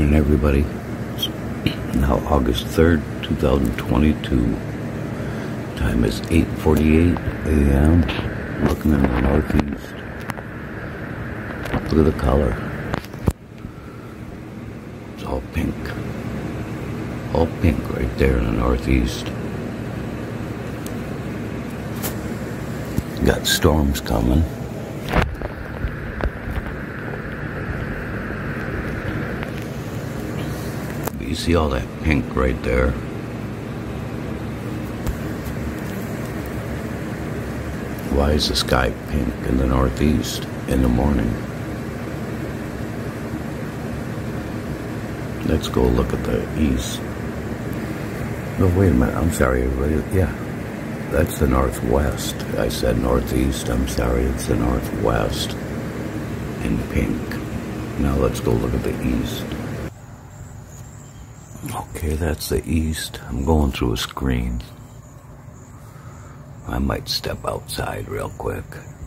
Morning, everybody. It's now August 3rd, 2022. Time is 8:48 a.m. Looking in the northeast. Look at the color. It's all pink. All pink right there in the northeast. Got storms coming. You see all that pink right there? Why is the sky pink in the northeast in the morning? Let's go look at the east. No, wait a minute. I'm sorry, everybody. Yeah, that's the northwest. I said northeast. I'm sorry. It's the northwest in pink. Now let's go look at the east. Okay, that's the east. I'm going through a screen. I might step outside real quick.